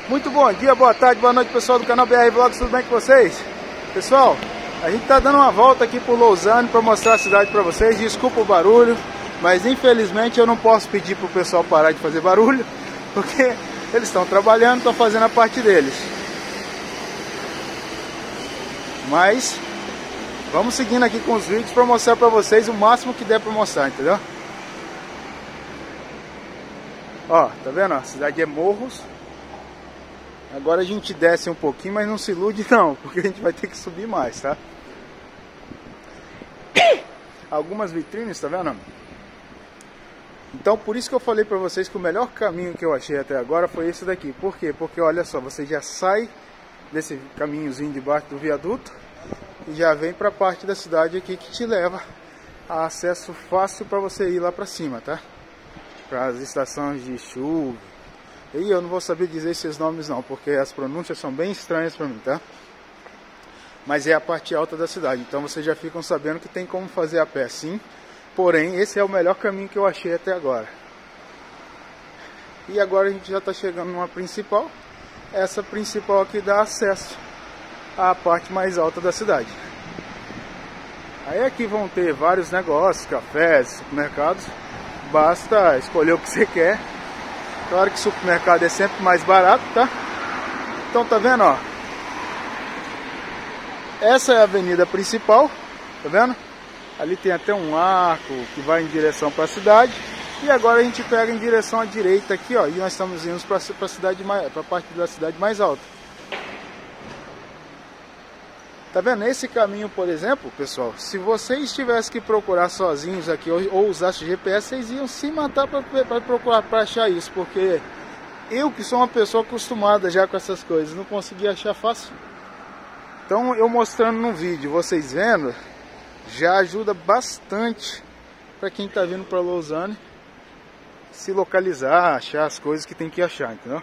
Muito bom dia, boa tarde, boa noite, pessoal do canal BR Vlogs, tudo bem com vocês? Pessoal, a gente tá dando uma volta aqui por Lausanne para mostrar a cidade para vocês. Desculpa o barulho, mas infelizmente eu não posso pedir pro pessoal parar de fazer barulho, porque eles estão trabalhando, estão fazendo a parte deles. Mas vamos seguindo aqui com os vídeos para mostrar para vocês o máximo que der para mostrar, entendeu? Ó, tá vendo? A cidade é morros. Agora a gente desce um pouquinho, mas não se ilude não, porque a gente vai ter que subir mais, tá? Algumas vitrines, tá vendo? Então por isso que eu falei pra vocês que o melhor caminho que eu achei até agora foi esse daqui. Por quê? Porque olha só, você já sai desse caminhozinho debaixo do viaduto e já vem pra parte da cidade aqui que te leva a acesso fácil pra você ir lá pra cima, tá? Para as estações de chuva. E eu não vou saber dizer esses nomes não, porque as pronúncias são bem estranhas para mim, tá? Mas é a parte alta da cidade, então vocês já ficam sabendo que tem como fazer a pé sim. Porém, esse é o melhor caminho que eu achei até agora. E agora a gente já está chegando numa principal. Essa principal aqui dá acesso à parte mais alta da cidade. Aí aqui vão ter vários negócios, cafés, supermercados. Basta escolher o que você quer. Claro que supermercado é sempre mais barato, tá? Então tá vendo, ó? Essa é a avenida principal, tá vendo? Ali tem até um arco que vai em direção para a cidade. E agora a gente pega em direção à direita aqui, ó. E nós estamos indo para a parte da cidade mais alta. Tá vendo? Esse caminho, por exemplo, pessoal, se vocês tivessem que procurar sozinhos aqui ou usasse GPS, vocês iam se matar para procurar, para achar isso, porque eu que sou uma pessoa acostumada já com essas coisas, não consegui achar fácil. Então eu mostrando no vídeo, vocês vendo, já ajuda bastante para quem tá vindo para Lausanne se localizar, achar as coisas que tem que achar, entendeu?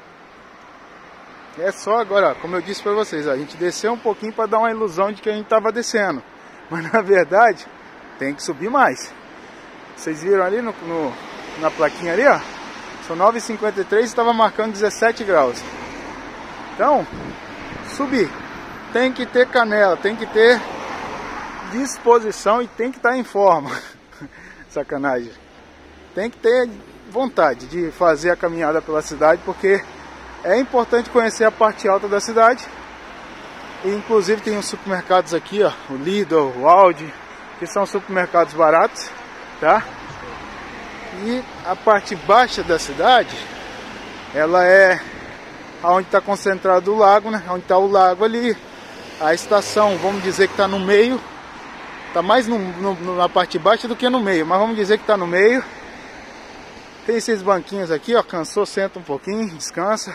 É só agora, como eu disse para vocês, a gente desceu um pouquinho para dar uma ilusão de que a gente estava descendo. Mas na verdade, tem que subir mais. Vocês viram ali na plaquinha ali, ó? São 9h53 e estava marcando 17 graus. Então, subir. Tem que ter canela, tem que ter disposição e tem que estar em forma. Sacanagem. Tem que ter vontade de fazer a caminhada pela cidade, porque é importante conhecer a parte alta da cidade. E inclusive tem uns supermercados aqui, ó, o Lidl, o Aldi, que são supermercados baratos, tá? E a parte baixa da cidade, ela é onde está concentrado o lago, né? Onde está o lago ali. A estação, vamos dizer que está no meio. Está mais na parte baixa do que no meio, mas vamos dizer que está no meio. Tem esses banquinhos aqui, ó, cansou, senta um pouquinho, descansa.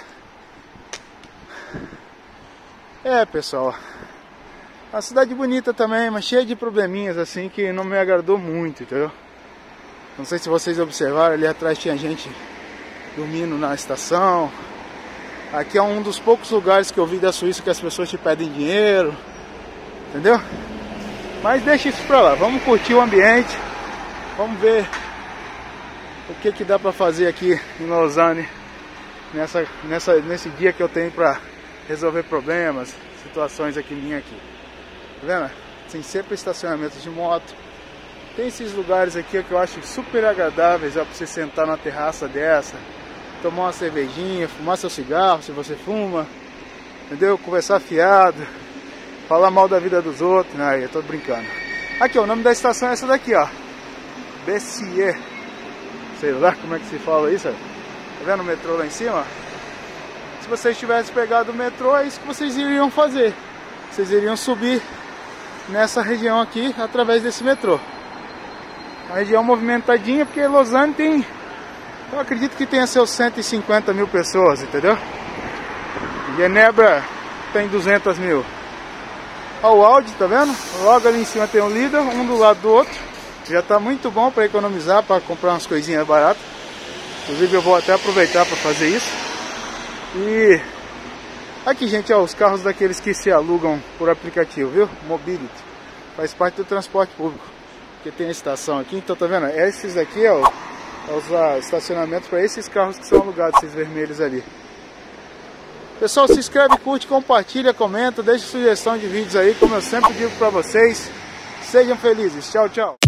É, pessoal, a cidade bonita também, mas cheia de probleminhas assim que não me agradou muito, entendeu? Não sei se vocês observaram, ali atrás tinha gente dormindo na estação. Aqui é um dos poucos lugares que eu vi da Suíça que as pessoas te pedem dinheiro, entendeu? Mas deixa isso pra lá, vamos curtir o ambiente, vamos ver o que dá pra fazer aqui em Lausanne nesse dia que eu tenho pra resolver problemas, situações aqui minha aqui. Tá vendo? Tem sempre estacionamentos de moto. Tem esses lugares aqui que eu acho super agradáveis, ó, pra você sentar na terraça dessa, tomar uma cervejinha, fumar seu cigarro, se você fuma, entendeu? Conversar fiado, falar mal da vida dos outros. Aí, eu tô brincando. Aqui, ó, o nome da estação é essa daqui, ó. Bessier. Sei lá como é que se fala isso, ó. Tá vendo o metrô lá em cima? Se vocês tivessem pegado o metrô, é isso que vocês iriam fazer. Vocês iriam subir nessa região aqui, através desse metrô. Uma região movimentadinha, porque Lausanne tem... Eu acredito que tenha seus 150 mil pessoas, entendeu? Genebra tem 200 mil. Olha o Aldi, tá vendo? Logo ali em cima tem um Lidl, um do lado do outro. Já tá muito bom para economizar, para comprar umas coisinhas baratas. Inclusive eu vou até aproveitar para fazer isso. E aqui, gente, ó, os carros daqueles que se alugam por aplicativo, viu? Mobility. Faz parte do transporte público. Porque tem a estação aqui, então tá vendo? Esses aqui, ó, os estacionamentos para esses carros que são alugados, esses vermelhos ali. Pessoal, se inscreve, curte, compartilha, comenta, deixa sugestão de vídeos aí, como eu sempre digo pra vocês. Sejam felizes. Tchau, tchau.